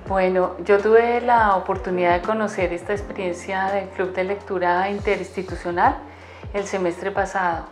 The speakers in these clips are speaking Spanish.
Bueno, yo tuve la oportunidad de conocer esta experiencia del Club de Lectura Interinstitucional el semestre pasado.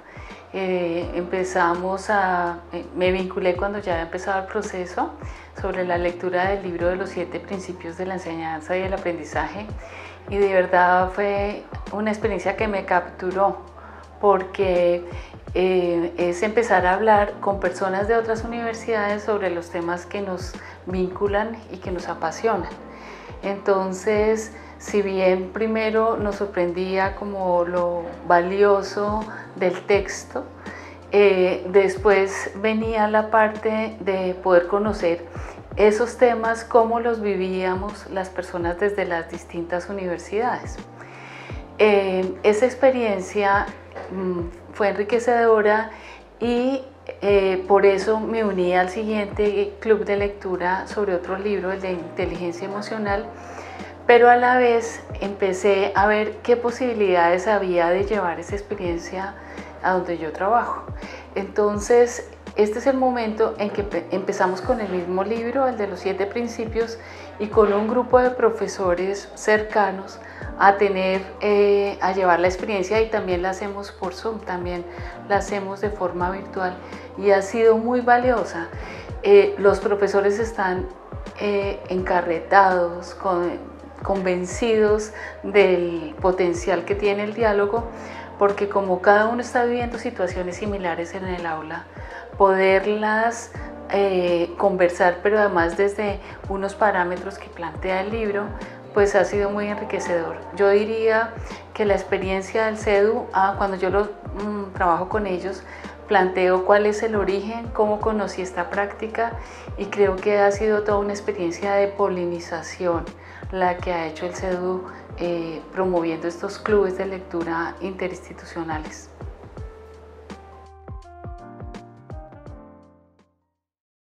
Me vinculé cuando ya había empezado el proceso sobre la lectura del libro de los 7 principios de la enseñanza y el aprendizaje, y de verdad fue una experiencia que me capturó porque es empezar a hablar con personas de otras universidades sobre los temas que nos vinculan y que nos apasionan. Entonces, si bien primero nos sorprendía como lo valioso del texto, después venía la parte de poder conocer esos temas, cómo los vivíamos las personas desde las distintas universidades. Esa experiencia fue enriquecedora y por eso me uní al siguiente club de lectura sobre otro libro, el de inteligencia emocional, pero a la vez empecé a ver qué posibilidades había de llevar esa experiencia a donde yo trabajo. Entonces, este es el momento en que empezamos con el mismo libro, el de los 7 principios, y con un grupo de profesores cercanos a llevar la experiencia, y también la hacemos por Zoom, también la hacemos de forma virtual, y ha sido muy valiosa. Los profesores están encarretados, convencidos del potencial que tiene el diálogo, porque como cada uno está viviendo situaciones similares en el aula, poderlas conversar, pero además desde unos parámetros que plantea el libro, pues ha sido muy enriquecedor. Yo diría que la experiencia del CEDU, cuando yo trabajo con ellos, planteo cuál es el origen, cómo conocí esta práctica, y creo que ha sido toda una experiencia de polinización la que ha hecho el CEDU promoviendo estos clubes de lectura interinstitucionales.